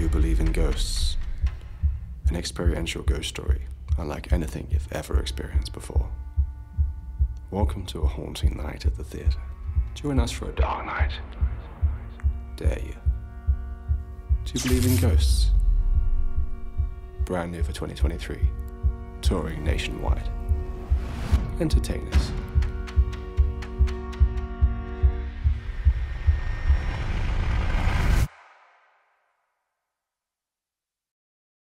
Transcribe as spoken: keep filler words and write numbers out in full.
You Believe in Ghosts, an experiential ghost story unlike anything you've ever experienced before. Welcome to a haunting night at the theater. Join us for a dark night. Dare you? Do you believe in ghosts? Brand new for twenty twenty-three, touring nationwide. Entertain us.